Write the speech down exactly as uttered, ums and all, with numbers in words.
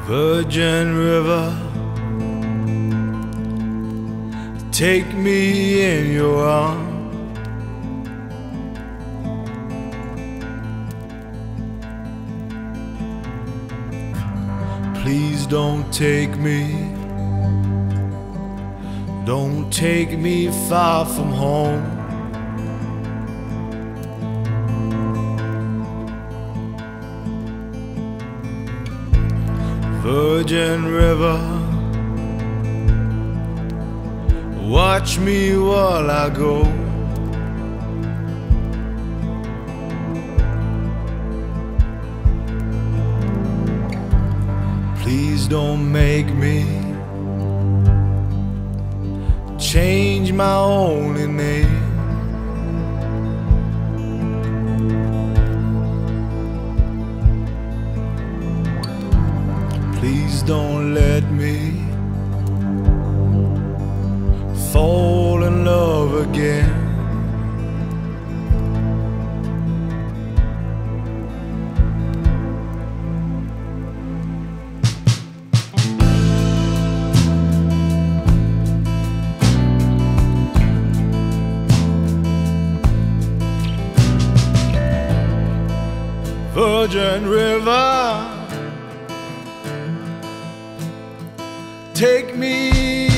Virgin River, take me in your arms. Please don't take me, don't take me far from home. Virgin River, watch me while I go. Please don't make me change my only name. Please don't let me fall in love again. Virgin River, take me